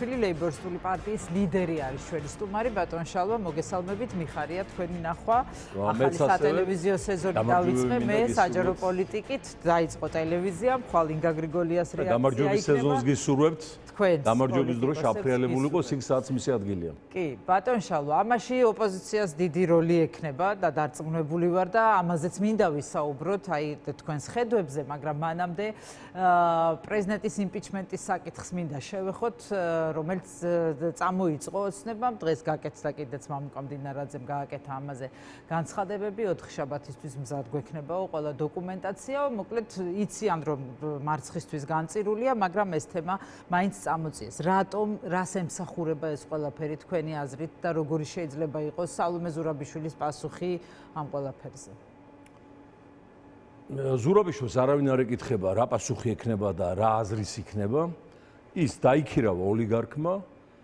ივანიშვილი ლეიბორისტული პარტიის ლიდერი არის ჩვენი სტუმარი ბატონ შალვა მოგესალმებით მიხარია თქვენი ნახვა ახალი სატელევიზიო სეზონი დავიწყე მე საჯარო პოლიტიკით დაიწყო ტელევიზია მხოლ ინგა გრიგოლიას რეაქცია გამარჯვების სეზონს გისურვებთ გამარჯვების დრო შეაფრიალებული იყოს იქ სადაც მისი ადგილია კი ბატონ შალვა ამაში ოპოზიციას დიდი როლი ექნება და დარწმუნებული ვარ და ამაზეც მინდა ვისაუბროთ აი თქვენს ხედვებზე მაგრამ მანამდე პრეზიდენტის იმპიჩმენტის საკითხს მინდა შევეხოთ რომელიც წამოიწყო ოცნებამ დღეს გაკეთდა კიდეც მამუკა მდინარაძემ გააკეთა ამაზე განცხადებები 4 შაბათისთვის მზად გვექნებაო ყველა დოკუმენტაცია მოკლედ იციან რომ მარცხისთვის განწირულია მაგრამ ეს თემა მაინც წამოწიეს რატომ რას ემსახურება ეს ყველაფერი თქვენი აზრით და როგორი შეიძლება იყოს სალომე ზურაბიშვილის პასუხი ამ ყველაფერზე ზურაბიშვილს არავინ არ ეკითხება რა პასუხი ექნება და რა აზრის იქნება ის დაიქირავა ოლიგარქმა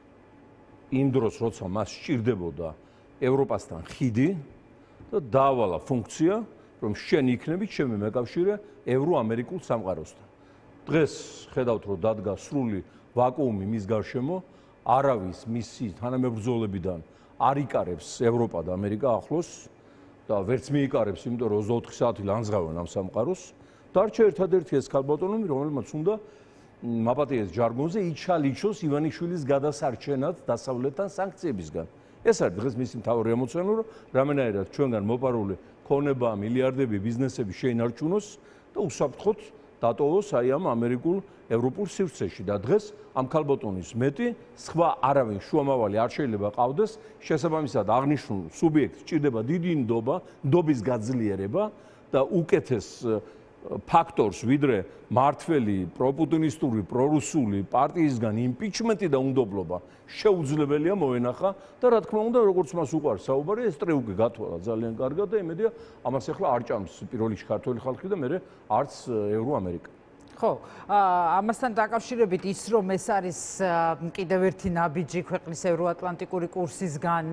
იმ დროს როცა მას სჭირდებოდა ევროპასთან ხიდი და დაავალა ფუნქცია რომ შენ იქნები ჩემი მეკავშირე ევროამერიკულ სამყაროსთან დღეს ხედავთ რომ დადგა სრული ვაკუუმი მის გარშემო არავის მისი თანამებრძოლებიდან არ იკარებს ევროპა და ამერიკა ახლოს და ვერც მიიკარებს იმიტომ რომ 24 საათი ლანძღავენ ამ სამყაროს დარჩა ერთადერთი ეს ქალბატონი რომელმაც უნდა მაპატიეს ჟარგონზე იჩალიჩოს ივანიშვილის გადასარჩენად დასავლეთთან სანქციებისგან ეს არის დღეს მისი მთავარი ემოცია რომ რამენაირად ჩვენგან მოპარული ქონება მილიარდები ბიზნესები შეინარჩუნოს და უსაფრთხოდ დატოვოს აი ამ ამერიკულ ევროპულ სივრცეში და დღეს ამ ქალბატონის მეტი სხვა არავინ შუამავალი არ შეიძლება ყავდეს შესაბამისად აღნიშნულ სუბიექტს სჭირდება დიდი ნდობა ნდობის გაძლიერება და უკეთეს ფაქტორს ვიდრე მართველი პროპუტინისტური პრორუსული პარტიისგან იმპიჩმენტი და უნდობლობა შეუძლებელია მოენახა და რა თქმა უნდა როგორც მას უყვარს საუბარი ეს ტრიუკი გათვალა ძალიან კარგად და იმედია ამას ახლა არ ჭამს პირველ რიგში ქართული ხალხი და მე არც ევროამერიკა ხო ამასთან დაკავშირებით ის რომ ეს არის კიდევ ერთი ნაბიჯი ქვეყნის ევროატლანტიკური კურსისგან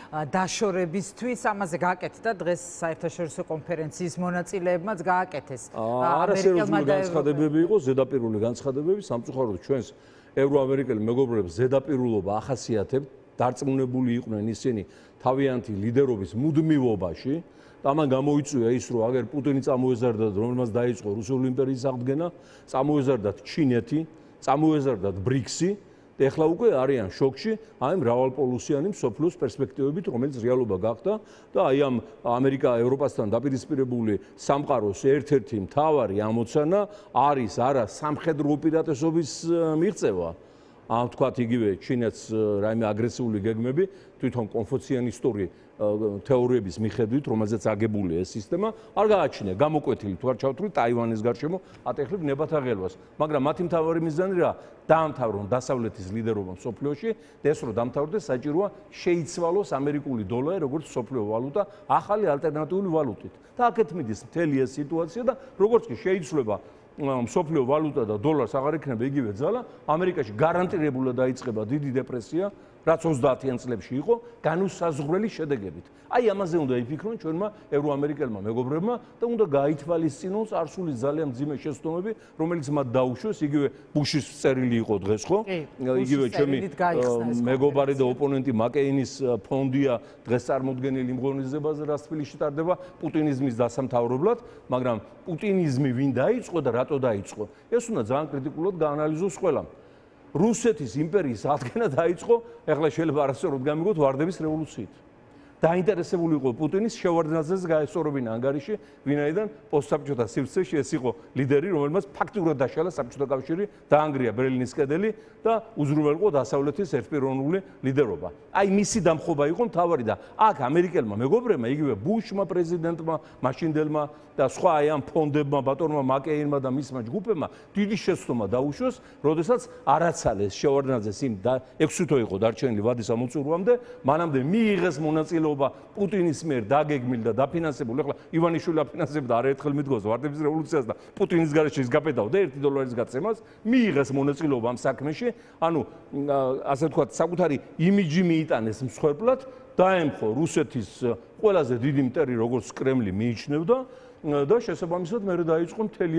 დაშორებისთვის ამაზე გააკეთდა დღეს საერთაშორისო კონფერენციის მონაწილეებმაც გააკეთეს არასერიოზული განცხადებები იყო ზედაპირული განცხადებები სამწუხაროდ ჩვენს ევროამერიკელი მეგობრებს ზედაპირულობა ახასიათებთ დარწმუნებული იყვნენ ისინი თავიანთი ლიდერობის მუდმივობაში და ამან გამოიწვია ის რომ აგერ პუტინი წამოეზარდათ რომელმაც დაიწყო რუსული იმპერიის აღდგენა წამოეზარდათ ჩინეთი წამოეზარდათ ბრიქსი და ეხლა უკვე არიან შოკში აი მრავალპოლუსიანი მსოფლიოს პერსპექტივებით რომელიც რეალობა გახდა და აი ამ ამერიკა ევროპასთან დაპირისპირებული სამყაროს ერთ-ერთი მთავარი ამოცანა არის არა სამხედრო უპირატესობის მიღწევა ამ თქვათ იგივე ჩინეთს რაიმე აგრესიული გეგმები თვითონ კონფუციანისტური თეორიების მიხედვით რომელზეც აგებულია ეს სისტემა არ გააჩნია გამოკვეთილი თუ არ ჩავთვლით ტაივანის გარშემო ატეხლებ ნებათა ღელვას მაგრამ მათი მთავარი მიზანი რა დაამთავრონ დასავლეთის ლიდერობა მსოფლიოში და ეს რომ დამთავრდეს საჭიროა შეიცვალოს ამერიკული დოლარი როგორც მსოფლიო ვალუტა ახალი ალტერნატიული ვალუტით და აქეთ მიდის მთელი ეს სიტუაცია და როგორც კი შეიცვლება მსოფლიო ვალუტა და დოლარს აღარ იქნება იგივე ძალა ამერიკაში გარანტირებულად დაიწყება დიდი დეპრესია რაც 30-იან წლებში იყო განუსაზღვრელი შედეგებით. აი ამაზე უნდა იფიქრონ ჩვენმა ევროამერიკელმა მეგობრებმა და უნდა გაითვალისწინონ წარსულის ძალიან მძიმე შეცდომები, რომელიც მათ დაუშვეს, იგივე ბუშის წერილი იყო დღეს, ხო? იგივე ჩემი მეგობარი და ოპონენტი მაკეინის ფონდია დღეს წარმოდგენილი იმ ღონისძიებაზე, რაც თბილისში ტარდება პუტინიზმის დასამთავრებლად, მაგრამ პუტინიზმი ვინ დაიწყო და რატო დაიწყო? ეს უნდა ძალიან კრიტიკულად გაანალიზოს ყველამ. რუსეთის იმპერიის აღდგენა დაიწყო, ეხლა შეიძლება არასწორად გამიგოთ ვარდების რევოლუციით. დაინტერესებული იყო პუტინის შევარდნაძეს გაესწორებინა ანგარიში, ვინაიდან პოსტსაბჭოთა სივრცეში ეს იყო ლიდერი, რომელმაც ფაქტურად დაშალა საბჭოთა კავშირი, დაანგრია ბერლინის კედელი და უზრუნველყო დასავლეთის ერთპიროვნული ლიდერობა. აი მისი დამხობა იყო მთავარი და აქ ამერიკელმა მეგობრებმა, იგივე ბუშმა პრეზიდენტმა, მაშინდელმა და სხვა აი ამ ფონდებმა, ბატონმა მაკეინმა და მისმა ჯგუფებმა დიდი შეცდომა დაუშვეს, როდესაც არაცალეს შევარდნაძეს იმ 6 თვე იყო დარჩენილი ვადის ამოწურვამდე, მანამდე მიიღეს მონაწილეობა პუტინის მიერ დაგეგმილ და დაფინანსებულ, ეხლა ივანიშვილი აფინანსებდა არაერთხელ მიდგოს ვარდების რევოლუციას და პუტინის გარეშე ის გაპედავდა $1 გაცემას, მიიღეს მონაწილეობა ამ საქმეში, ანუ ასე ვთქვათ, საკუთარი იმიჯი მიიტანეს მსხვერპლად, დაემხო რუსეთის ყველაზე დიდი მტერი, როგორც კრემლი მიიჩნევდა და შესაბამისად მე დაიწყო მთელი ეს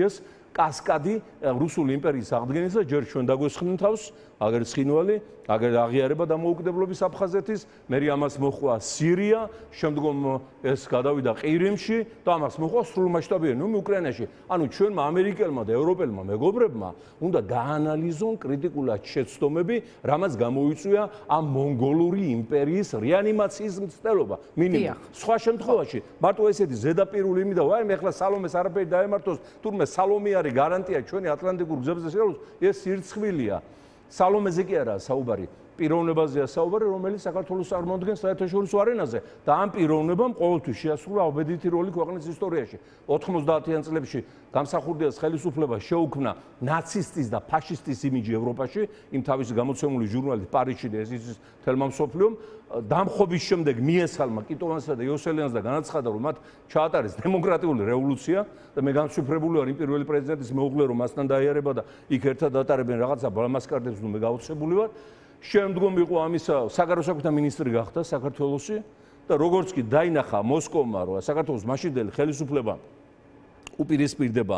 კასკადი რუსული იმპერიის აღდგენისა, ჯერ ჩვენ დაგვესხნენ თავს, აგერ ცხინვალი, აგერ აღიარება დამოუკიდებლობის აფხაზეთის, მერე ამას მოხდა სირია, შემდგომ ეს გადავიდა ყირიმში და ამას მოხდა სრულმასშტაბიანი ომი უკრაინაში. ანუ ჩვენმა ამერიკელმა და ევროპელმა მეგობრებმა უნდა გაანალიზონ კრიტიკულად შეცდომები, რამაც გამოიწვია ამ მონგოლური იმპერიის რეანიმაციის მცდელობა. მინიმუმ. სხვა შემთხვევაში მარტო ესეთი ზედაპირული იმიდა, ვაიმე, ახლა სალომეს არაფერი დაემართოს, თურმე სალომე არის გარანტია ჩვენი ატლანტიკურ გზებზე შეძლოს, ეს სირცხვილია. სალომეზე კი არაა საუბარი, პიროვნებაზეა საუბარი, რომელიც საქართველოს წარმოადგენს საერთაშორისო არენაზე და ამ პიროვნებამ ყოველთვის შეასრულა უბედითი როლი ქვეყნის ისტორიაში. 90-იან წლებში გამსახურდიას ხელისუფლება შეუქმნა ნაცისტის და ფაშისტის იმიჯი ევროპაში, იმ თავისი გამოცემული ჟურნალით პარიზში და ეს იცის თელმა მსოფლიომ. დამხობის შემდეგ მიესალმა კიტოვანსა და იოსელიანს და განაცხადა, რომ მათ ჩაატარეს დემოკრატიული რევოლუცია და მე გამშვიფრებული ვარ იმ პირველი პრეზიდენტის მეუღლე, რომ მასთან დაიარება და იქ ერთად ატარებენ რაღაცა ბალმასკარდებს, ნუ მე გაოცებული ვარ. შემდგომ იყო ამისა საგარეო საქმეთა მინისტრი გახდა საქართველოში და როგორც კი დაინახა მოსკოვმა, რომ საქართველოს მაშინდელი ხელისუფლება უპირისპირდება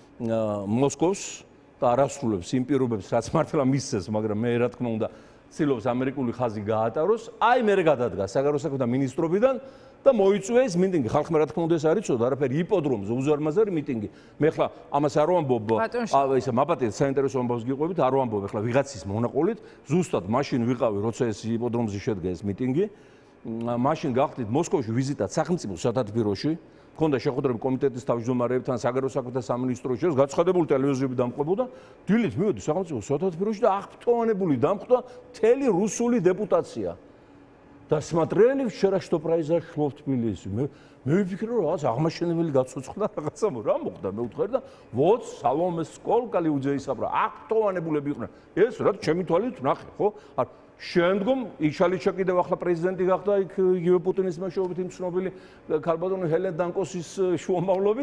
მოსკოვს და არასრულებს იმ პირობებს, რაც მართლა მისცეს, მაგრამ მე რა თქმა უნდა ცდილობს ამერიკული ხაზი გაატაროს, აი მე გადადგა საგარეო საქმეთა მინისტრობიდან და მოიწვია ეს მიტინგი. ხალხმა რა თქმა უნდა ეს არ იცოდა, არაფერი იპოდრომზე უზარმაზარი მიტინგი. მე ხლა ამას არ ვამბობ, ესე მაპატიეთ საინტერესო ამბავს გიყვებით, არ ვამბობ ხლა ვიღაცის მონაყოლით, ზუსტად მაშინ ვიყავი, როცა ეს იპოდრომზე შედგა ეს მიტინგი. მაშინ გავხდით მოსკოვში ვიზიტად სახელმწიფო სათათბიროში. ქონდა შეხვედრები კომიტეტის თავმჯდომარეებთან, საგარეო საქმეთა სამინისტროში, ეს გაცხადებული ტელევიზიები დამყობოდა. დილით მივედი სახელმწიფო სათათბიროში და აღფრთოვანებული დამხვდა მთელი რუსული deputatsiya. და смотрели вчера, что произошло в Тбилиси. მე ვიფიქრე, რომ რაღაც აღმაშენებელი გაცოცხლდა რაღაცა, რა მოხდა, მე ვთხარი და вот სალომეს სკოლკალი უძეისაბრა, აღფრთოვანებულები იყვნენ. ეს რა ჩემი თვალით ვნახე, ხო? შემდგომ იშალიჩა კიდევ ახლა პრეზიდენტი გახდა იქ იგივე პუტინის მეშვეობით იმ ცნობილი ქალბატონი ჰელენ დანკოსის შუამავლობით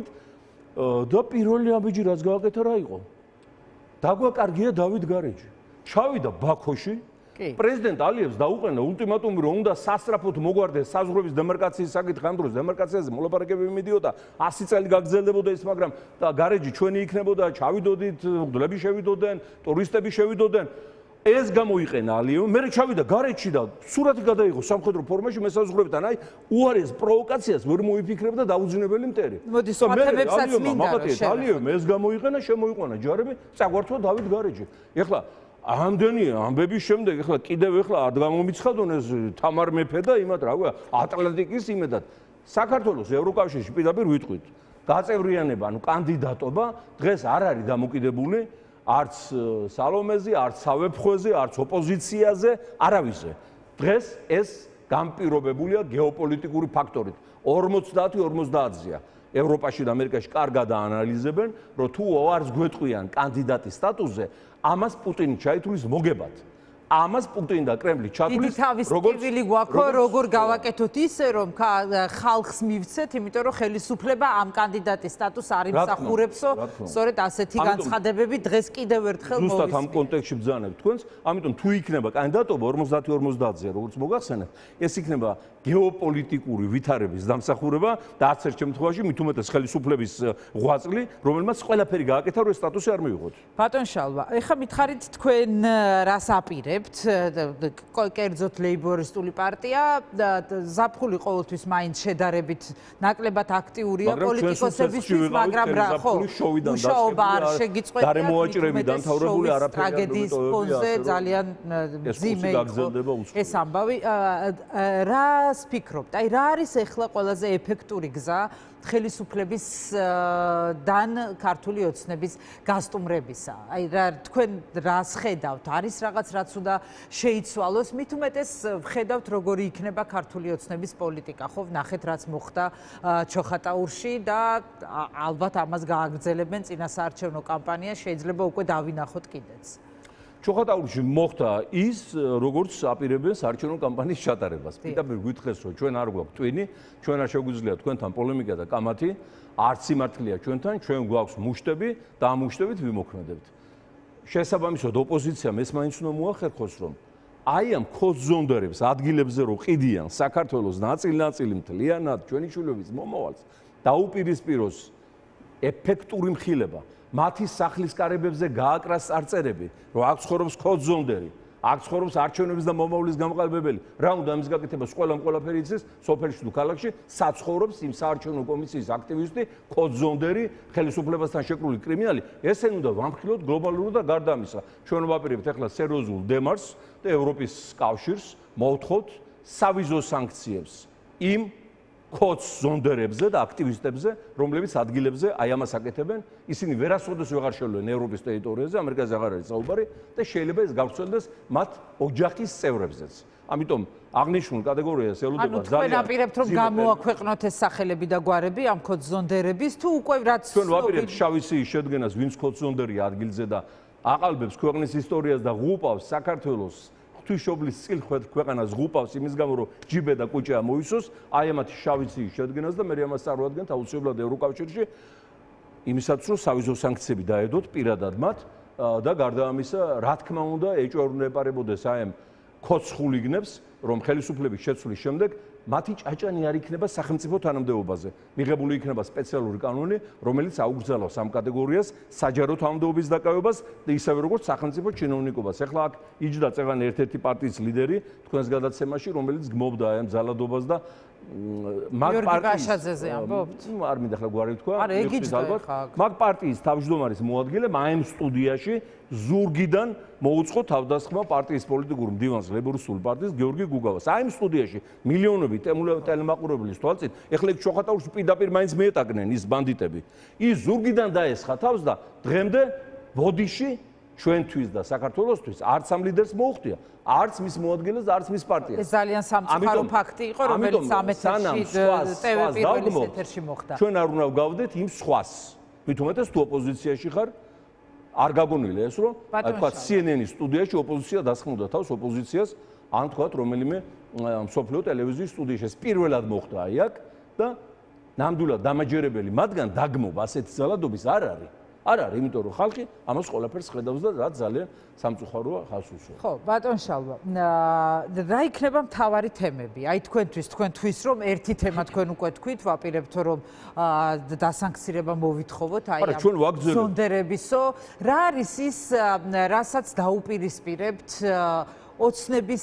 და პირველი ამბიჯი რაც გააკეთა რა იყო? დაგვაკარგია დავით გარეჯი. ჩავიდა ბაქოში, პრეზიდენტ ალიევს დაუყენა ულტიმატუმი, რომ უნდა სასწრაფოდ მოგვარდეს საზღვრების დემარკაციის საკითხი, ამ დროს დემარკაციაზე მოლაპარაკებები მიდიოდა, 100 წელი გაგრძელდებოდა ის, მაგრამ და გარეჯი ჩვენი იქნებოდა, ჩავიდოდით, მგლები შევიდოდნენ, ტურისტები შევიდოდნენ. ეს გამოიყენა ალიევი, მე ჩავიდა გარეჯში და სურათი გადაიღო სამხედრო ფორმაში მესაზღვრებთან, აი უარეს პროვოკაციას ვერ მოიფიქრებ და დაუძინებელი მტერი. მოდი სხვა თემებსაც მინდა რომ შევეხო. ალიევი ეს გამოიყენა, შემოიყვანა ჯარები, წაგვართვა დავით გარეჯი. ეხლა ამდენი ამბების შემდეგ ეხლა კიდევ ეხლა არ გამომიცხადონ ეს თამარ მეფე და იმათ რა ქვია ატლანტიკის იმედად საქართველოს ევროკავშირში პირდაპირ ვიტყვით გაწევრიანება ანუ კანდიდატობა დღეს არ არის დამოკიდებული არც სალომეზე, არც სავეფხვეზე, არც ოპოზიციაზე, არავისზე. დღეს ეს განპირობებულია გეოპოლიტიკური ფაქტორით. 50-50-ზეა. ევროპაში და ამერიკაში კარგად აანალიზებენ, რომ თუ უარს გვეტყვიან კანდიდატის სტატუსზე, ამას პუტინი ჩაითulis მოგებად. ამას პუტინი და კრემლი ჩათulis როგორც ტკივილი გვაქვს, როგორ გავაკეთოთ ისე, რომ ხალხს მივცეთ, იმიტომ რომ ხელისუფლება ამ კანდიდატის სტატუსს არ იმსახურებსო, სწორედ ასეთი განცხადებები დღეს კიდევ ერთხელ მოვისმინეთ. ზუსტად ამ კონტექსტში ბრძანებ თქვენს, ამიტომ თუ იქნება კანდიდატობა 50-50-ზე, როგორც მოგახსენეთ, ეს იქნება გეოპოლიტიკური ვითარების დამსახურება და არც ერთ შემთხვევაში მით უმეტეს ხელისუფლების ღვაწლი, რომელმაც ყველაფერი გააკეთა, რომ ეს სტატუსი არ მივიღოთ. ბატონ შალვა, ეხლა მითხარით თქვენ რას აპირებთ, კერძოდ ლეიბორისტული პარტია, ზაფხული ყოველთვის მაინც შედარებით ნაკლებად აქტიურია პოლიტიკოსებისთვის, მაგრამ რა ხო, მუშაობა არ შეგიწყვეტია, დარემოაჭრები დამთავრებული არაფერი ტრაგედიის ფონზე ძალიან მძიმე იყო ეს ამბავი. რას ფიქრობთ? აი რა არის ახლა ყველაზე ეფექტური გზა ხელისუფლებისგან ქართული ოცნების გასტუმრებისა? აი თქვენ რას ხედავთ? არის რაღაც რაც უნდა შეიცვალოს? მით უმეტეს ხედავთ როგორი იქნება ქართული ოცნების პოლიტიკა, ხო? ვნახეთ რაც მოხდა ჩოხატაურში და ალბათ ამას გააგრძელებენ წინასაარჩევნო კამპანია, შეიძლება უკვე დავინახოთ კიდეც. ჩოხატაურში მოხდა ის, როგორც აპირებენ საარჩევნო კამპანიის ჩატარებას. პირდაპირ გითხრეს, რომ ჩვენ არ გვაქვს ტვინი, ჩვენ არ შეგვიძლია თქვენთან პოლემიკა და კამათი, არც სიმართლეა ჩვენთან, ჩვენ გვაქვს მუშტები და ამ მუშტებით ვიმოქმედებთ. შესაბამისად, ოპოზიციამ ეს მაინც უნდა მოახერხოს, რომ აი ამ ქოძონდერებს ადგილებზე რო ყიდიან საქართველოს ნაწილ-ნაწილი მთლიანად ჩვენი შვილების მომავალს დაუპირისპიროს ეფექტური მხილება. მათი სახლის კარებებზე გააკრას წარწერები, რომ აქ ცხოვრობს კოდზონდერი, აქ ცხოვრობს არჩევნების და მომავლის გამყალბებელი. რა უნდა ამის გაკეთებას ყველაფერი იცის, სოფელში თუ ქალაქში საცხოვრობს იმ საარჩევნო კომისიის აქტივისტი, კოდზონდერი, ხელისუფლებასთან შეკრული კრიმინალი. ესენ უნდა ვამხილოთ გლობალურად და გარდა ამისა. ჩვენ ვაპირებთ ახლა სერიოზულ დემარშს და ევროპის კავშირს მოვთხოვთ სავიზო სანქციებს იმ კოდზონდერებზე და აქტივისტებზე, რომლებიც ადგილებზე აი ამას აკეთებენ, ისინი ვერასოდეს ვეღარ შევლენ ევროპის ტერიტორიაზე, ამერიკაზე აღარ არის საუბარი და შეიძლება ეს გავრცელდეს მათ ოჯახის წევრებზეც. ამიტომ აღნიშნულ კატეგორიას ელოდება ძალიან. თქვენ აპირებთ რომ გამოაქვეყნოთ ეს სახელები და გვარები ამ კოდზონდერების თუ უკვე რაც ჩვენ ვაპირებთ შავი სიის შედგენას, ვინც კოდზონდერია ადგილზე და აყალბებს ქვეყნის ისტორიას და ღუპავს საქართველოს ღვთისმშობლის წილხვედ ქვეყანას ღუპავს იმის გამო რომ ჯიბე და კუჭა მოისოს, აი ამათი შავი სიის შედგენას და მე ამას წარვადგენთ აუცილებლად ევროკავშირში იმისაც რომ სავიზო სანქციები დაედოთ პირადად მათ და გარდა ამისა რა თქმა უნდა ეჭვევნებარებოდეს აი ამ კოცხულიგნებს რომ ხელისუფლების შეცვლის შემდეგ მათი ჭაჭანი არ იქნება სახელმწიფო თანამდებობაზე. მიღებული იქნება სპეციალური კანონი, რომელიც აუგზავნოს ამ კატეგორიას საჯარო თანამდებობის დაკავებას და ისევე როგორც სახელმწიფო чиновникობას. ახლა აქ იჯდა წეღან ერთ-ერთი პარტიის ლიდერი თქვენს გადაცემაში, რომელიც გმობდა აი ამ ძალადობას და მაგ პარტიის ამბობთ? არ მინდა ახლა გვარი თქვა, მაგ პარტიის თავმჯდომარის მოადგილემ აი ამ სტუდიაში ზურგიდან მოუწყო თავდასხმა პარტიის პოლიტიკურ მდივანს ლეიბორისტული პარტიის გიორგი გუგავას. აი ამ სტუდიაში მილიონობით ტელემაყურებლის თვალწინ, ეხლა იქ ჩოხატაურში პირდაპირ მაინც მიეტაკნენ ის ბანდიტები. ის ზურგიდან დაესხა თავს და დღემდე ბოდიში ჩვენთვის და საქართველოსთვის არც ამ ლიდერს მოუხდია, არც მის მოადგილეს და არც მის პარტიას. ეს ძალიან სამწუხარო ფაქტი იყო, რომელიც ამ ეთერში TV პირველის ეთერში მოხდა. ჩვენ არ უნდა გავდეთ იმ სხვას. მით უმეტეს თუ ოპოზიციაში ხარ, არ გაგონილა ეს რომ თქვა CNN-ის სტუდიაში ოპოზიცია დასხმოდა თავს ოპოზიციას, ან თქვა რომელიმე მსოფლიო ტელევიზიის სტუდიაში. ეს პირველად მოხდა აი აქ და ნამდვილად დამაჯერებელი მათგან დაგმობა ასეთი ძალადობის არ არის. არ არის, იმიტომ რომ ხალხი ამას ყველაფერს ხედავს და რაც ძალიან სამწუხაროა ხალხს უსვამს. ხო, ბატონ შალვა, რა იქნება მთავარი თემები? აი თქვენთვის რომ ერთი თემა თქვენ უკვე თქვით, ვაპირებთ რომ დასანქცირება მოვითხოვოთ აი ამ კოდზონდერებისო. რა არის ის, რასაც დაუპირისპირებთ ოცნების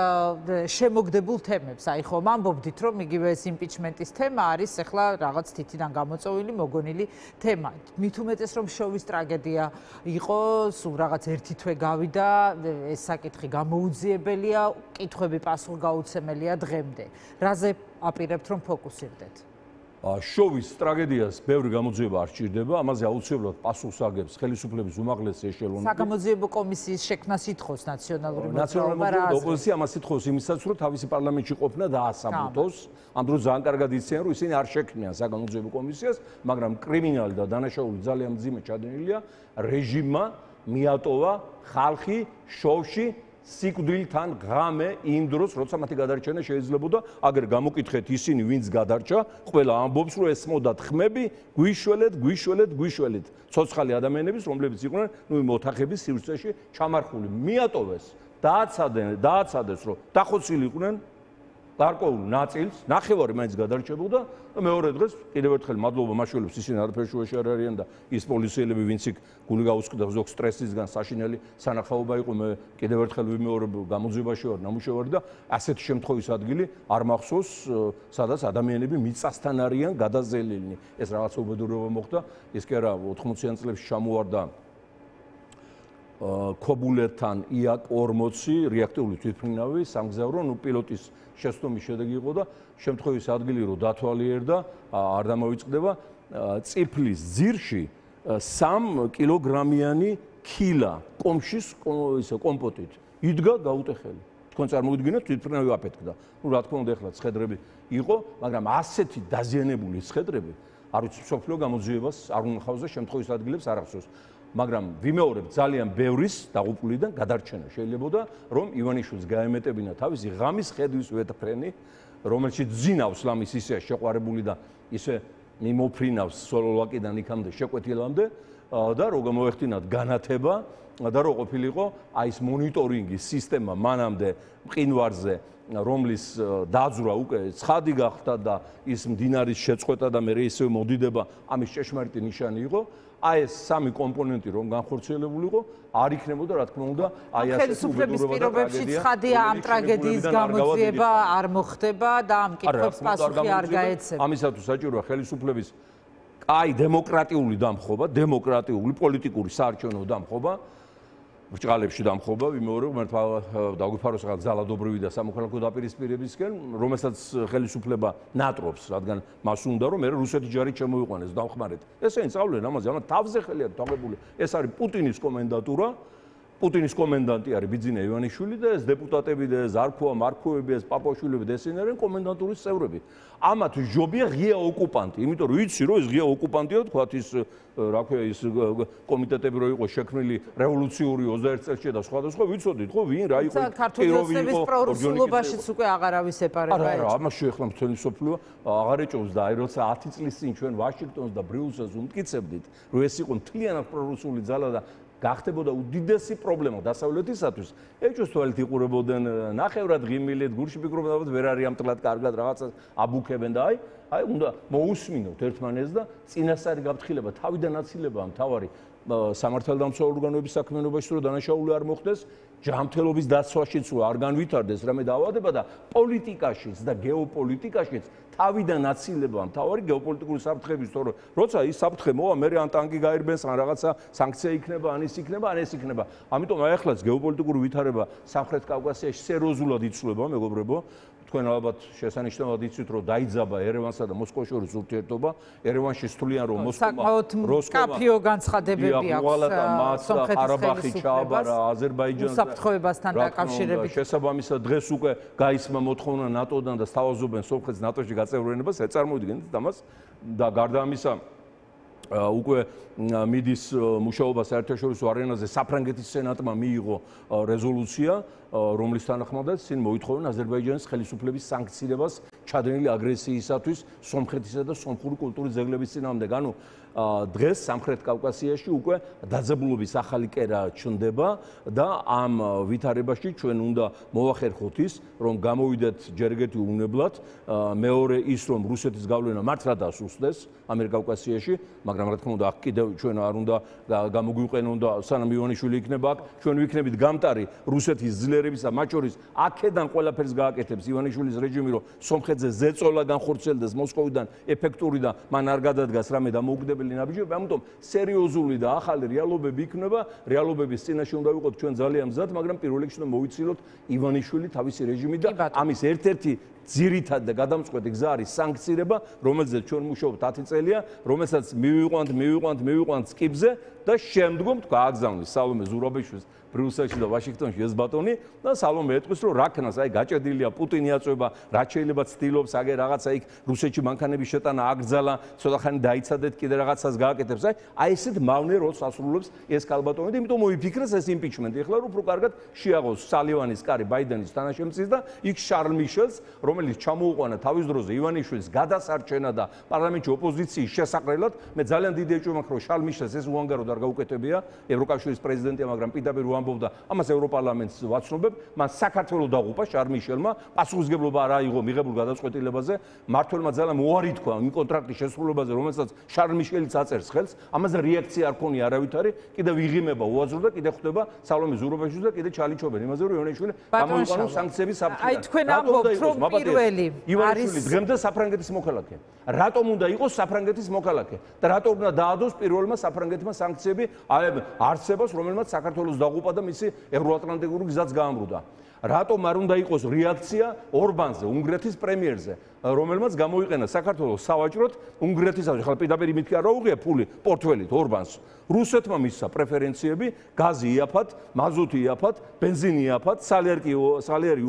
შემოგდებულ თემებს. აი ხომ ამბობდით რომ იგივე ეს იმპიჩმენტის თემა არის ახლა რაღაც თითიდან გამოწვეული მოგონილი თემა. მით უმეტეს რომ შოვის ტრაგედია იყო, სულ რაღაც ერთი თვე გავიდა, ეს საკითხი გამოუძიებელია, კითხვები პასუხგაუცემელია დღემდე. რაზე აპირებთ რომ ფოკუსირდეთ? შოვის ტრაგედიას ბევრი გამოძიება არ სჭირდება, ამაზე აუცილებლად პასუხს აგებს ხელისუფლების უმაღლესი ეშელონი. საგამოძიებო კომისიის შექმნას ითხოვს ნაციონალური ოპოზიცია ამას ითხოვს იმისაც, რომ თავისი პარლამენტში ყოფნა დაასაბუთოს. ამ დროს ძალიან კარგად იციან, რომ ისინი არ შექმნიან საგამოძიებო კომისიას, მაგრამ კრიმინალი და დანაშაული ძალიან მძიმე ჩადენილია რეჟიმმა მიატოვა ხალხი შოვში სიკვდილთან ღამე იმ დროს, როცა მათი გადარჩენა შეიძლებოდა, აგერ გამოკითხეთ ისინი, ვინც გადარჩა, ყველა ამბობს, რომ ესმოდათ ხმები, გვიშველეთ, ცოცხალი ადამიანების, რომლებიც იყვნენ, ოთახების სივრცეში ჩამარხული. მიატოვეს, დააცადეს, რომ დახოცილი იყვნენ გარკვეულ ნაწილს, ნახევარი მაინც გადარჩებოდა და მეორე დღეს კიდევ ერთხელ მადლობა მაშველებს, ისინი არაფერ შუაში არ არიან და ის პოლიციელები, ვინც იქ გული გაუსკდა ზოგ სტრესისგან საშინელი სანახაობა იყო, მე კიდევ ერთხელ ვიმეორებ, გამოძიებაში ვარ, ნამუშევარი და ასეთი შემთხვევის ადგილი არ მახსოვს, სადაც ადამიანები მიწასთან არიან გადაზელილნი. ეს რაღაც უბედურება მოხდა, ის კი არა 80-იან წლებში ჩამოვარდა ქობულეთთან IA-40 რეაქტორული თვითმფრინავი სამგზავრო, პილოტის შეცდომის შედეგი იყო და შემთხვევის ადგილი რო დათვალიერდა, არ დამოვიწყდება, წიფლის ძირში 3 კილოგრამიანი ქილა კომშის კომპოტით იდგა გაუტეხელი. თქვენ წარმოვიდგინეთ, თვითმფრინავი აფეთქდა. რა თქმა უნდა, ეხლა ცხედრები იყო, მაგრამ ასეთი დაზიანებული ცხედრები არ ვიცი სოფლიო გამოძიებას არ უნახავს და შემთხვევის ადგილებს არ ახსოვს. მაგრამ ვიმეორებ ძალიან ბევრის დაღუპულიდან გადარჩენა შეიძლებოდა, რომ ივანიშვილს გაემეტებინა თავისი ღამის ხედვის ვეთფრენი, რომელშიც ძინავს ლამის ისე შეყვარებული და ისე მიმოფრინავს სოლოლაკიდან იქამდე შეკვეთილამდე და რო გამოეხტინათ განათება და რო ყოფილიყო აი ეს მონიტორინგის სისტემა მანამდე მყინვარზე, რომლის დაძვრა უკვე ცხადი გახდა და ის მდინარის შეწყვეტა და მე ისევ მოდიდება, ამის ჭეშმარიტი ნიშანი იყო. აი ეს სამი კომპონენტი რომ განხორციელებული იყო, არ იქნებოდა რა თქმა უნდა, აი ასე ხელისუფლების პირობებში ცხადია ამ ტრაგედიის გამოძიება არ მოხდება და ამ კითხვებს პასუხი არ გაეცემა. ამისათვის საჭიროა ხელისუფლების კაი დემოკრატიული დამხობა, დემოკრატიული პოლიტიკური საარჩევნო დამხობა, ბრჭყალებში დამხობა, ვიმეორებ, მართლა დაგვიფაროს რაღაც ძალადობრივი და სამოქალაქო დაპირისპირებისკენ, რომელსაც ხელისუფლება ნატრობს, რადგან მას უნდა რომ მე რუსეთი ჯარით შემოიყვანეს დამხმარეთ. ესენი სწავლენ ამაზე, ამან თავზე ხელი აქვს თაღებული. ეს არის პუტინის კომენდატურა. პუტინის კომენდანტი არის ბიძინა ივანიშვილი და ეს დეპუტატები და ზარქოა, მარქოები, ეს პაპაშვილები და ესენი არიან კომენდანტურის წევრები. ამათ ჯობია ღია ოკუპანტი, იმიტომ რომ ვიცი რომ ეს ღია ოკუპანტია, თქვათ ის რა ქვია ის კომიტეტები რო იყო შექმნილი რევოლუციური 21 წელსში და სხვადასხვა ვიცოდით ხო ვინ რა იყო ქართულოსების პრორუსულობაშიც უკვე აღარავის ეპარება არა ამაში ახლა მთელი სოფლიო აღარ ეჭობს და აი როცა 10 წლის წინ ჩვენ ვაშინგტონს და ბრიუსელს უმტკიცებდით რომ ეს იყო მთლიანად პრორუსული ძალა და გახდებოდა უდიდესი პრობლემა დასავლეთისათვის. ეჭვს თვალით იყურებოდნენ ნახევრად ღიმილით, გურში ფიქრობდნენ ვერ არის ამტლად კარგად რაღაცას აბუქებენ და აი უნდა მოусმინოთ ერთმანეთს და წინასწარი გაფრთხილება, თავიდან აცილება მთავარი სამართალდამცავ ორგანოების საქმიანობაში რომ დანაშაული არ მოხდეს, ჯანმრთელობის დაცვაშიც არ განვითარდეს რამე დაავადება და პოლიტიკაშიც და გეოპოლიტიკაშიც თავიდან აცილება მთავარი გეოპოლიტიკური საფრთხების, თორე როცა ის საფრთხე მოვა, მე ან ტანკი გაირბენს, ან რაღაცა სანქცია იქნება, ან ის იქნება, ან ეს იქნება. ამიტომ აი ახლა გეოპოლიტიკური ვითარება სამხრეთ კავკასიაში სერიოზულად იცვლება, მეგობრებო. თქვენ ალბათ შესანიშნავად იცით, რომ დაიძაბა ერევანსა და მოსკოვის შორის ურთიერთობა. ერევანში სთვლიან, რომ მოსკოვა კაფიო განცხადებები აქვს ყარაბაღი, ჩააბარა, აზერბაიჯანს უსაფრთხოებასთან დაკავშირებით. შესაბამისად დღეს უკვე გაისმა მოთხოვნა ნატოდან და სთავაზობენ სომხეთს ნატოში გაწევრიანებას, ეწარმოიდგენთ ამას და გარდა ამისა უკვე მიდის მუშაობა საერთაშორისო არენაზე საფრანგეთის სენატმა მიიღო რეზოლუცია, რომლის თანახმადაც წინ მოითხოვენ აზერბაიჯანის ხელისუფლების სანქციებას ჩადენილი აგრესიისათვის სომხეთისა და სომხური კულტურის ძეგლების წინააღმდეგ. ანუ დღეს სამხრეთ კავკასიაში უკვე დაძაბულობის ახალი კერა ჩნდება და ამ ვითარებაში ჩვენ უნდა მოვახერხოთ ის, რომ გამოვიდეთ ჯერ ერთი უნებლად, მეორე ის, რომ რუსეთის გავლენა მართლა დასუსტდეს ამიერკავკასიაში, მაგრამ რა თქმა უნდა, აქ კიდევ ჩვენ არ უნდა გამოგვიყვენონ და სანამ ივანიშვილი იქნება აქ, ჩვენ ვიქნებით გამტარი რუსეთის ძლიერებისა, მათ შორის აქედან ყველაფერს გააკეთებს ივანიშვილის რეჟიმი, რომ სომხეთზე ზეწოლა განხორციელდეს მოსკოვიდან ეფექტური და მან არ გადადგას რამე და მოუგდებელი ნაბიჯები, ამიტომ სერიოზული და ახალი რეალობები იქნება, რეალობების წინაშე უნდა ვიყოთ ჩვენ ძალიან მზად, მაგრამ პირველ რიგში უნდა მოვიცილოთ ივანიშვილი თავისი რეჟიმი და ამის ერთ-ერთი ძირითად და გადამწყვეტი გზა არის სანქცირება, რომელზეც ჩვენ მუშაობთ 10 წელია, რომელსაც მივიყვანთ სკიპზე და შემდგომ გააგზავნეს სალომე ზურაბიშვილს ბრიუსელში და ვაშინგტონში ეს ბატონი და სალომე ეთქვის რომ რაკნას აი გაჭედილია პუტინი აწובה, რაც შეიძლება ცდილობს აგე რაღაცა იქ რუსეთში მანქანების შეტანა აკრძალა, ცოტახანი დაიცადეთ კიდე რაღაცას გააკეთებს, აი ესეთ მავნე როლს ასრულებს ეს კალბატონი და იმიტომ მოიფიქრეს ეს იმპიჩმენტი. ეხლა უფრო კარგად შეაღოს სალივანის კარი ბაიდენის თანაშემწის და იქ შარლ მიშელს, რომელიც ჩამოუყვანა თავის დროზე ივანიშვილის გადასარჩენა და პარლამენტში ოპოზიციის შესაყრელად, მე ძალიან დიდი ეჭვი მაქვს რომ შარლ მიშელს ეს უანგაროდ არ გაუკეთებია, ევროკავშირის პრეზიდენტია, მაგრამ პირდაპირ ამბობდა ამას ევროპარლამენტს ვაცნობებ, მან საქართველოს დაღუპა შარლ მიშელმა, პასუხისგებლობა არ აიღო მიღებულ გადაწყვეტილებაზე, მართველმა ძალიან უარი თქვა იმ კონტრაქტის შესრულებაზე, რომელსაც შარლ მიშელიც აწერს ხელს, ამაზე რეაქცია არ ქონია არავითარი, კიდევ იღიმება უაზრო და კიდევ ხდება სალომე ზურაბაშვილი და კიდევ ჩალიჩობენ იმაზე, რომ ივანიშვილი გამოიყვანოს სანქციების საფრთხიდან. აი თქვენ ამბობთ, რომ პირველი ივანიშვილი დღემდე საფრანგეთის მოქალაქე. რატომ უნდა იყოს საფრანგეთის მოქალაქე და რატომ უნდა დაადოს პირველმა საფრანგეთმა სანქციები არსებას, რომელმაც საქართველოს დაღუპა და მისი ევროატლანტიკური გზაც გაამრუდა. რატომ არ უნდა იყოს რეაქცია ორბანზე, უნგრეთის პრემიერზე, რომელმაც გამოიყენა საქართველოს სავაჭროდ უნგრეთისათვის, ხლა პირდაპირ იმით არ აუღია ფული პორტფელით ორბანს. რუსეთმა მისცა პრეფერენციები, გაზი იაფად, მაზუთი იაფად, ბენზინი იაფად, სალიერი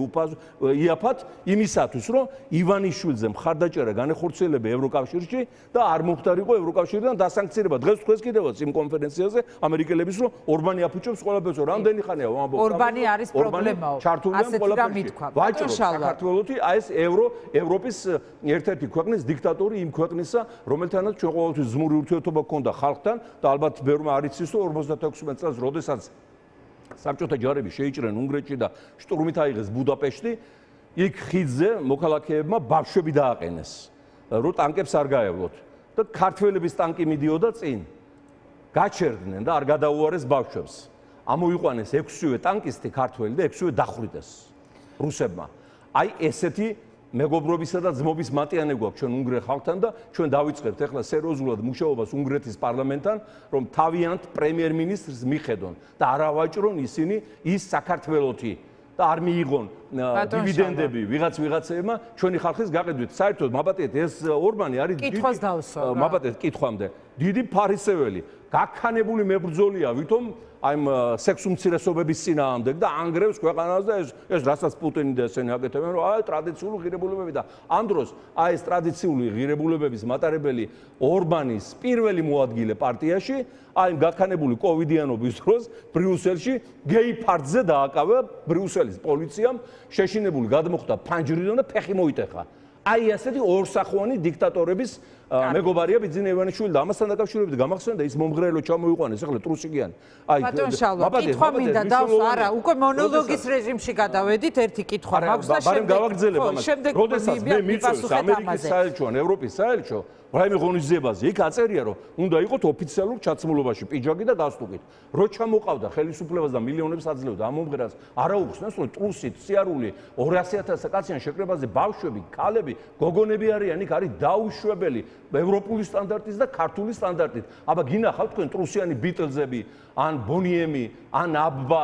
იაფად იმისათვის, რომ ივანიშვილზე მხარდაჭერა განეხორციელება ევროკავშირში და არ მოხდარიყო ევროკავშირიდან დასანქცირება. დღეს თქვენს კიდევაც იმ კონფერენციაზე ამერიკელების რომ ორბანი აფუჭებს ყველაფერს, რამდენი ხანია ვამბობ. ორბანი არის პრობლემაო. ასეთი რამ ითქვა. საქართველოსი აი ეს ევროპის ერთ-ერთი ქვეყნის დიქტატორი იმ ქვეყნისა, რომელთანაც ჩვენ ყოველთვის ზმური ურთიერთობა გქონდა ხალხთან და ალბათ ბევრმა არ იცის, რომ 56 წელს, როდესაც საბჭოთა ჯარები შეიჭრნენ უნგრეთში და შტურმით აიღეს ბუდაპეშტი, იქ ხიდზე მოქალაქეებმა ბავშვები დააყენეს, რომ ტანკებს არ გაევლოთ და ქართველების ტანკი მიდიოდა წინ. გაჩერდნენ და არ გადაუარეს ბავშვებს. ამოიყვანეს 6-ვე ტანკისტი ქართველი და 6-ვე დახვრიტეს რუსებმა. აი ესეთი მეგობრობისა და ძმობის მატიანე გვაქვს ჩვენ უნგრელ ხალხთან და ჩვენ დავიწყებთ ახლა სერიოზულად მუშაობას უნგრეთის პარლამენტთან, რომ თავიანთ პრემიერ-მინისტრს მიხედონ და არ ავაჭრონ ისინი ის საქართველოთი და არ მიიღონ დივიდენდები ვიღაცებმა ჩვენი ხალხის გაყიდვით. საერთოდ მაბატეთ ეს ორბანი არის კითხვას დავსვა. მაბატეთ კითხვამდე. დიდი ფარისეველი, გაქანებული მებრძოლია, ვითომ აი სექს უმცირესობების წინააღმდეგ და ანგრევს ქვეყანას და ეს რასაც პუტინი და ესენი აკეთებენ, რომ აი ტრადიციული ღირებულებები და ამ დროს აი ეს ტრადიციული ღირებულებების მატარებელი ორბანის პირველი მოადგილე პარტიაში აი გაქანებული კოვიდიანობის დროს ბრიუსელში გეი ფარდზე დააკავა ბრიუსელის პოლიციამ, შეშინებული გადმოხვდა ფანჯრიდან და ფეხი მოიტეხა. აი ასეთი ორსახვანი დიქტატორების მეგობარია ბიძინა ივანიშვილი და ამასთან დაკავშირებით გამახსენდა ის მომღერლო ჩამოიყვანეს ახლა ტრუსიკიანი. აი კითხვა მინდა დავსვა, არა, უკვე მონოლოგის რეჟიმში გადავედით, ერთი კითხვა მაქვს და შემდეგ როდესაც მე მიწევს ამერიკის საელჩო, ევროპის საელჩო რაიმე ღონისძიებაზე, იქ აწერია, რომ უნდა იყოთ ოფიციალურ ჩაცმულობაში პიჯაკი და გასტუკით. რო ჩამოყავდა ხელისუფლებას და მილიონებს აძლევდა ამ მომღერალს, არა უხსნას, რომ ტრუსით, სიარული 200,000 კაციან შეკრებაზე ბავშვები, ქალები, გოგონები არიან, იქ არის დაუშვებელი ევროპული სტანდარტის და ქართული სტანდარტით. აბა გინახავთ თქვენ ტრუსიანი ბიტლზები, ან ბონიემი, ან აბბა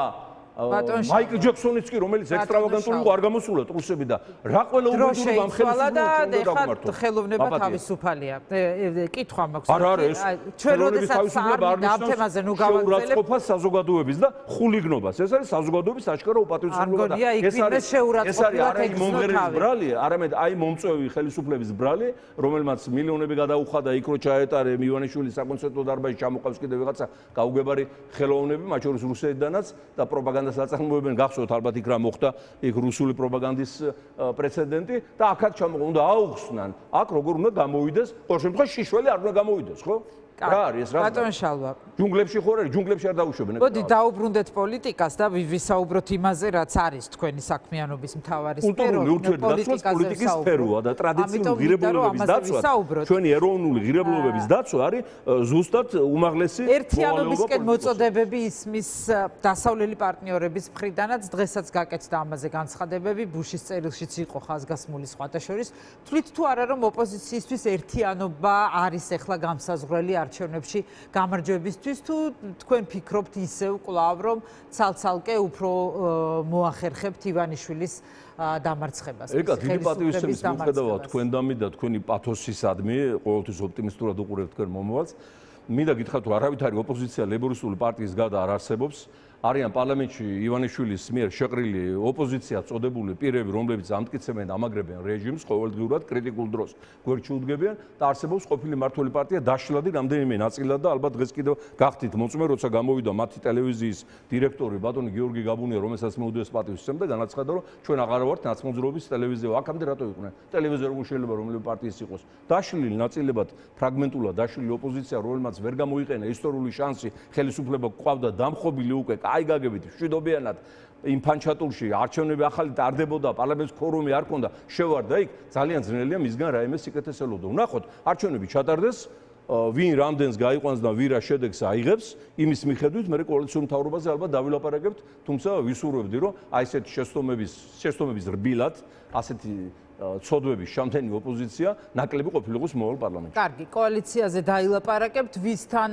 მაიკლ ჯექსონიც კი რომელიც ექსტრავაგანტული არ გამოსულა ტრუსები და რა ყველა უმეტური ამ ხელისუფლებას უნდა დაგმართო. ხელოვნება თავისუფალია. კითხვა მაქვს. ჩვენ როდესაც ამ თემაზე ნუ გავაგზავნებთ შეურაცხყოფას საზოგადოების და ხულიგნობას. ეს არის საზოგადოების აშკარა უპატივისმობა და ეს არის არა იმ მომღერლის ბრალი, არამედ აი მომწვევი ხელისუფლების ბრალი, რომელმაც მილიონები გადაუხადა იქ რო ჩაეტარე ივანიშვილის საკონცერტო დარბაზში ჩამოყავს კიდე ვიღაცა გაუგებარი ხელოვნები, მათ შორის რუსეთიდანაც და პროპაგანდა საწარმოებენ გახსოვთ ალბათ იქ რა მოხდა იქ რუსული პროპაგანდის პრეცედენტი და აქაც უნდა აუხსნან აქ როგორ უნდა გამოვიდეს ყოველ შემთხვევაში შიშველი არ უნდა გამოვიდეს ხო რა არის რა ბატონ შალვა ჯუნგლებში ხო არის ჯუნგლებში არ დაუშვებენ მოდი დაუბრუნდეთ პოლიტიკას და ვისაუბროთ იმაზე რაც არის თქვენი საქმიანობის მთავარი სფერო პოლიტიკის სფეროა და ტრადიციული ღირებულებების დაცვა ჩვენი ეროვნული ღირებულებების დაცვა არის ზუსტად უმაღლესი ერთიანობისკენ მოწოდებები ისმის დასავლელი პარტნიორების მხრიდანაც დღესაც გაკეთდა ამაზე განცხადებები ბუშის წერილშიც იყო ხაზგასმული სხვათა შორის თვლით თუ არა რომ ოპოზიციისთვის ერთიანობა არის ახლა გამსაზღვრელი არჩევნებში გამარჯვებისთვის თუ თქვენ ფიქრობთ ისევ კვლავ რომ ცალ-ცალკე უფრო მოახერხებთ ივანიშვილის დამარცხებას. ეკა დიდი პატივისცემის მიუხედავად თქვენდამი და თქვენი პათოსისადმი ყოველთვის ოპტიმისტურად უყურებთ თქვენ მომავალს. მინდა გითხრათ რომ არავითარი ოპოზიცია ლეიბორისტული პარტიის გარდა არ არსებობს. არიან პარლამენტში ივანიშვილის მიერ შეყრილი ოპოზიცია წოდებული პირები, რომლებიც ამტკიცებენ და ამაგრებენ რეჟიმს ყოველდღიურად კრიტიკულ დროს გვერდში უდგებიან და არსებობს ყოფილი მმართველი პარტია დაშლადი რამდენიმე ნაწილად და ალბათ დღეს კიდევ გახდით მოწმე, როცა გამოვიდა მათი ტელევიზიის დირექტორი ბატონი გიორგი გაბუნია, რომელსაც მე უდიდეს პატივს ვცემ და განაცხადა, რომ ჩვენ აღარ ვართ ნაცმოძრაობის ტელევიზია. აქამდე რატო იყვნენ? ტელევიზია როგორ შეიძლება რომელი პარტიის იყოს? დაშლილი ნაწილებად ფრაგმენტულად დაშლილი ოპოზიცია, რომელმაც ვერ გამოიყენა ისტორიული შანსი, ხელისუფლება ყავდა დამხობილი უკვე აი გაგებით მშვიდობიანად იმ ფანჩატურში არჩევნები ახალი ტარდებოდა პარლამენტის ქორუმი არ ქონდა შევარდა იქ ძალიან ძნელია მისგან რაიმე სიკეთეს ელოდა ვნახოთ არჩევნები ჩატარდეს ვინ რამდენს გაიყვანს და ვინ რა შედეგს აიღებს იმის მიხედვით მე კოალიციურ მთავრობაზე ალბათ დავილაპარაკებთ თუმცა ვისურვებდი რომ აი ესეთი შეცდომების რბილად ასეთი ცოდვების შამდენი ოპოზიცია ნაკლები ყოფილიყოს მოვალ პარლამენტში. კარგი, კოალიციაზე დაილაპარაკებთ, ვისთან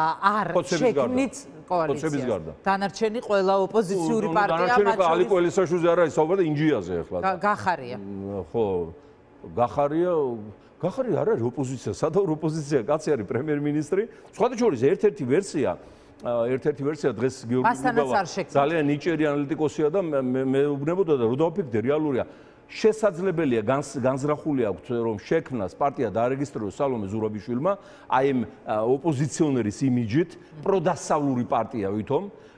არ შექმნით კოალიცია. დანარჩენი ყველა ოპოზიციური პარტია მათ შორის. ალიკო ელისაშვილზე არ არის საუბარი ინჯიაზე ახლა. გახარია. ხო, გახარია არ არის ოპოზიცია, სადავ ოპოზიცია, კაცი არის პრემიერ-მინისტრი. სხვათა შორის ერთ-ერთი ვერსია დღეს გიორგი გუბავა ძალიან ნიჭიერი ანალიტიკოსია და მე უბნებოდა და რო დავფიქრდი რეალურია. შესაძლებელია განზრახული აქვს რომ შექმნას პარტია დაარეგისტრიროს სალომე ზურაბიშვილმა აი ამ ოპოზიციონერის იმიჯით პროდასავლური პარტია ვითომ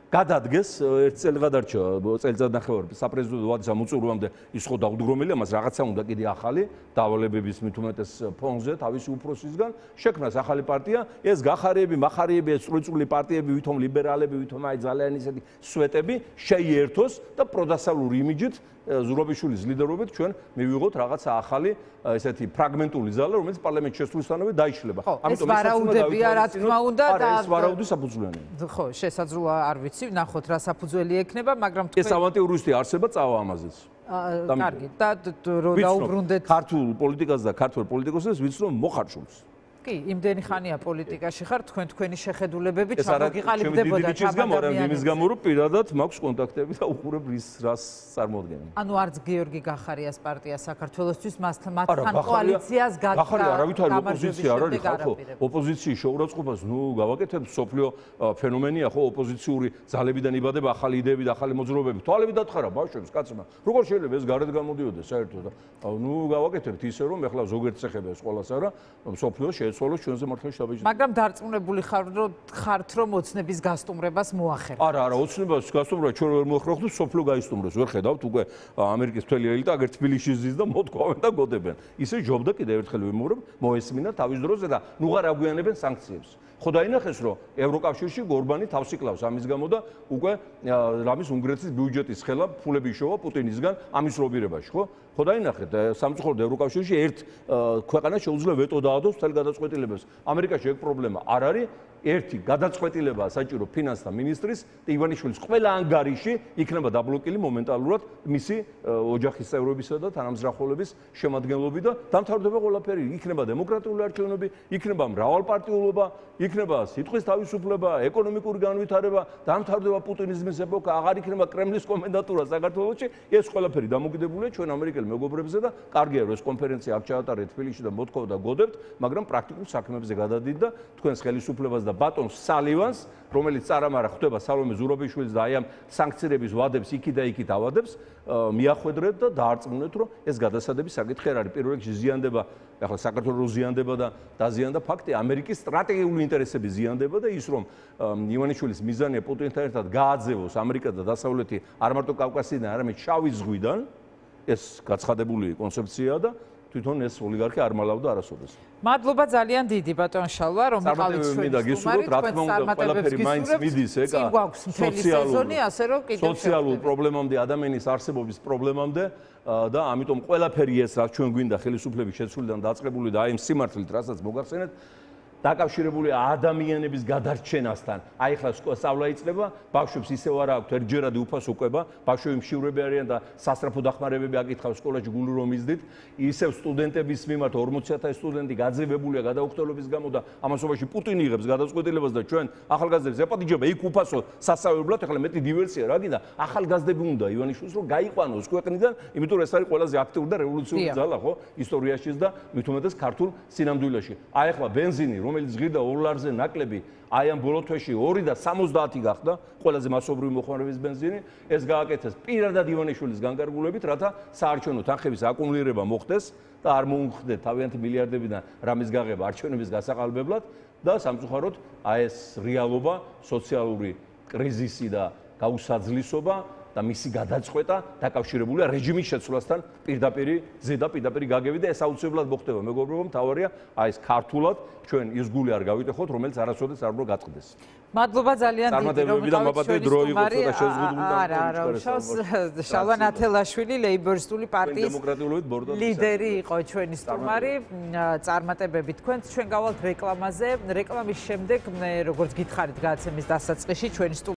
გადადგეს ერთ წელი გადარჩა წელიწად ნახევარი საპრეზიდენტო ვადის ამოწურვამდე ის ხო დაუდგრომელია მას რაღაცა უნდა კიდე ახალი დავალებების მით უმეტეს ფონზე თავისი უფროსისგან შექმნას ახალი პარტია ეს გახარიები მახარიები ეს წვრილ პარტიები ვითომ ლიბერალები ვითომ აი ძალიან ისეთი სვეტები შეიერთოს და პროდასალური იმიჯით ზურაბიშვილის ლიდერობით ჩვენ მივიღოთ რაღაცა ახალი ესეთი ფრაგმენტული ზალა რომელიც პარლამენტში შესვლისთანავე დაიშლება ამიტომ ეს ვარაუდებია რა თქმა უნდა და ეს ვარაუდი საფუძვლიანია ხო შესაძლოა არ ვიცი ვნახოთ რა საფუძველი ექნება მაგრამ თქვენ ეს ავანტიურისტი არსება წავა ამაზეც კარგი და რო დაუბრუნდეთ ქართულ პოლიტიკას და ქართულ პოლიტიკოსებს ვიცნობ მოხარშულს კი, იმდენი ხანია პოლიტიკაში ხარ, თქვენი შეხედულებებით ჩამოგიყალიბდებოდა ჩამადამიანი. იმის გამო რომ პირადად მაქვს კონტაქტები და უყურებ რას წარმოადგენენ. ანუ არც გიორგი გახარიას პარტია საქართველოსთვის მათთან კოალიციას გაგახარია. გახარია არავითარი ოპოზიცია არ არის ხო? ოპოზიციის შეურაცხყოფას ნუ გავაკეთებ სოფლიო ფენომენია ხო ოპოზიციური ძალებიდან იბადება ახალი იდეები და ახალი მოძრაობები. თვალები დათხარა ბავშვებს კაცმა. როგორ შეიძლება ეს გარეთ გამოდიოდეს საერთოდ? ნუ გავაკეთებთ ისე რომ ეხლა ზოგიერთ წეხება ეს ყოველას არა სოფლიო შეეცვალოს ჩვენზე მართლა შტაბეში. მაგრამ დარწმუნებული ხართ რომ ოცნების გასტუმრებას მოახერხებთ. არა, ოცნებას გასტუმრება ჩვენ ვერ მოახერხებთ, სოფლიო გაისტუმროს. ვერ ხედავთ უკვე ამერიკის მთელი ელიტა აგერ თბილისში ზის და მოთქვამენ და გოდებენ. ისე ჯობდა კიდევ ერთხელ ვიმეორებ, მოესმინა თავის დროზე და ნუღარ აგვიანებენ სანქციებს. ხო დაინახეს რომ ევროკავშირში გორბანი თავს იკლავს ამის გამო და უკვე რამის უნგრეთის ბიუჯეტის ხელა ფულები შოვა პუტინისგან ამის ლობირებაში, ხო? ხო დაინახეთ სამწუხაროდ ევროკავშირში ერთ ქვეყანას შეუძლია ვეტო დაადოს მთელ გადაწყვეტილებას. ამერიკაში ეგ პრობლემა არ არის. ერთი გადაწყვეტილებაა საჭირო ფინანსთა მინისტრის და ივანიშვილის ყველა ანგარიში იქნება დაბლოკილი მომენტალურად მისი ოჯახის წევრებისა და თანამზრახველების შემადგენლობით და დამთავრდება ყველაფერი. იქნება დემოკრატიული არჩევნები, იქნება მრავალპარტიულობა, იქნება სიტყვის თავისუფლება, ეკონომიკური განვითარება, დამთავრდება პუტინიზმის ეპოქა, აღარ იქნება კრემლის კომენდატურა საქართველოში. ეს ყველაფერი დამოკიდებულია ჩვენ ამერიკელ მეგობრებზე და კარგია რომ ეს კონფერენცია აქ ჩაატარეთ თბილისში და მოთხოვ და გოდებთ, მაგრამ პრაქტიკულ საქმეებზე გადადით და თქვენს ხელისუფლებას და ბატონს სალივანს, რომელიც წარამარა ხვდება სალომე ზურაბიშვილის და აი ამ სანქციების ვადებს იქი და იქით ავადებს, მიახვედრეთ და დაარწმუნეთ, რომ ეს გადასადების საკითხი არ არის. პირველ რიგში ზიანდება, ახლა საქართველოს ზიანდება და დაზიანდა ფაქტი, ამერიკის სტრატეგიული ინტერესები ზიანდება და ის რომ ივანიშვილის მიზანია პუტინთან ერთად გააძევოს ამერიკა და დასავლეთი არ მარტო კავკასიიდან, არამედ შავი ზღვიდან, ეს გაცხადებული კონცეფციაა და თვითონ ეს ოლიგარქი არ მალავდა არასოდეს. მადლობა ძალიან დიდი ბატონ შალვა რომ იყავით ჩვენი სტუმარი. რა თქმა უნდა ყველაფერი მაინც მიდის ეგა სოციალურ პრობლემამდე, ადამიანის არსებობის პრობლემამდე და ამიტომ ყველაფერი ეს რაც ჩვენ გვინდა ხელისუფლების შეცვლიდან დაწყებული და აი ამ სიმართლით რასაც მოგახსენეთ დაკავშირებული ადამიანების გადარჩენასთან. აი ხლა სწავლა იწყება, ბავშვებს ისევ არ აქვთ ერთჯერადი უფასო კვება, ბავშვები მშივრები არიან და სასწრაფო დახმარებები აკითხავს სკოლაში გული რომ იზდით. ისევ სტუდენტების მიმართ 40,000 სტუდენტი გაძევებულია გადაუხტელობის გამო და ამასობაში პუტინი იღებს გადაწყვეტილებას და ჩვენ ახალგაზრდებს ეპატიჯება იქ უფასო სასწავლებლად, ახლა მეტი დივერსია რა გინდა, ახალგაზრდები უნდა ივანიშვილს რომ გაიყვანოს ქვეყნიდან, იმიტომ რომ ეს არის ყველაზე აქტიური და რევოლუციური ძალა ხო ისტორიაშიც და მით უმეტეს ქართულ სინამდვილეში. აი ახლა ბენზინი რომელიც ღირდა $2-ზე ნაკლები, აი ამ ბოლო თვეში 2 და 70 გახდა ყველაზე მასობრივი მოხმარების ბენზინი, ეს გააკეთეს პირადად ივანიშვილის განკარგულებით, რათა საარჩევნო თანხების აკუმულირება მოხდეს და არ მოუხდეთ თავიანთი მილიარდებიდან რამის გაღება არჩევნების გასაყალბებლად და სამწუხაროდ აი ეს რეალობა, სოციალური კრიზისი და გაუსაძლისობა და მისი გადაწყვეტა დაკავშირებულია რეჟიმის შეცვლასთან პირდაპირი ზედაპირდაპირი გაგები და ეს აუცილებლად მოხდება. მეგობრებო, მთავარია აი ეს ქართულად ჩვენ ის გული არ გავიტეხოთ, რომელიც არასოდეს არ უნდა გაწყდეს. მადლობა ძალიან დიდი რომ მაბადე დრო იყო და შეზღუდული და არა, შალვა ნათელაშვილი ლეიბორისტული პარტიის ლიდერი იყო ჩვენი სტუმარი. წარმატებები თქვენს. ჩვენ გავალთ რეკლამაზე. რეკლამის შემდეგ, როგორც გითხარით გადაცემის დასაწყისში ჩვენი